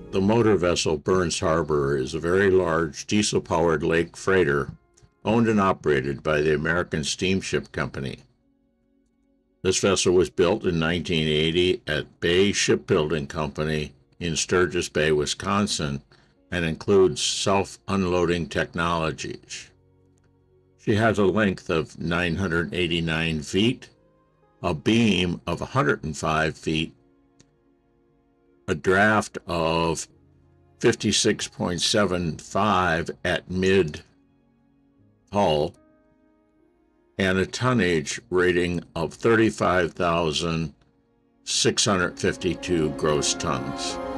The motor vessel Burns Harbor is a very large diesel-powered lake freighter owned and operated by the American Steamship Company. This vessel was built in 1980 at Bay Shipbuilding Company in Sturgis Bay, Wisconsin, and includes self-unloading technologies. She has a length of 989 feet, a beam of 105 feet, a draft of 56.75 at mid-hull, and a tonnage rating of 35,652 gross tons.